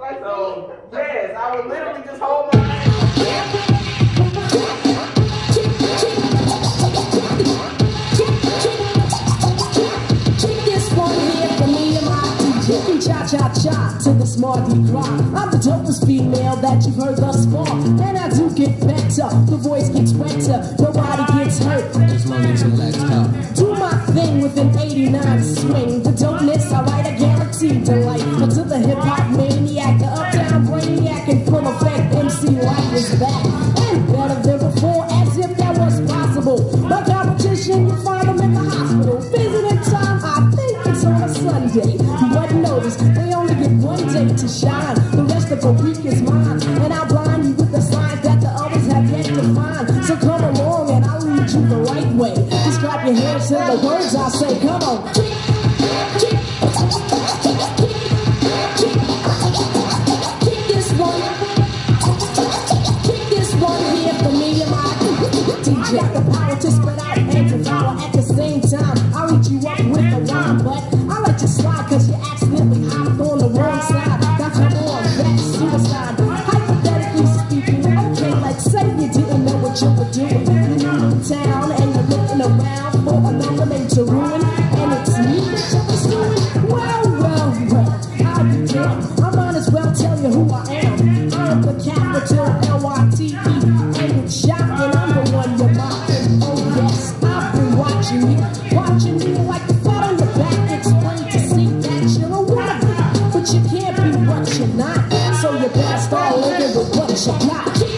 So, yes, I would literally just hold my hand. This one here for me and my DJ. Cha-cha-cha to the smarty cry. I'm the dopest female that you've heard thus far. And I do get better, the voice gets wetter, nobody gets hurt. As long as you let go. Do my thing with an 89 swing. The dopeness, I write, I guarantee delight. But to the hip-hop maniac, the uptown brainiac, and full effect MC Light is back. And better than before, as if that was possible. My competition, you find them in the hospital. Visiting time, I think it's on a Sunday. But notice, they only get one day to shine. The rest of the week is mine. And I'll blind you with the signs that the others have yet to find. So come along and I'll lead you the right way. Just clap your hands to the words I say, come on. DJ, the power to spread out and devour at the same time. I'll reach you up with a rhyme, but I let you slide cause you accidentally hopped on the wrong side. Now come on, that's suicide. Hypothetically speaking, okay, like say you didn't know what you were doing. You're new in town and you're looking around for another name to ruin. And it's me, well, how you doing? I might as well tell you who I am. I'm the capital L-Y-T-E, and it's shocking, I'm the one you're mocking. Oh yes, I've been watching you like the fat on your back. It's plain to see that you're a wannabe, but you can't be what you're not. So you better start living with what you got.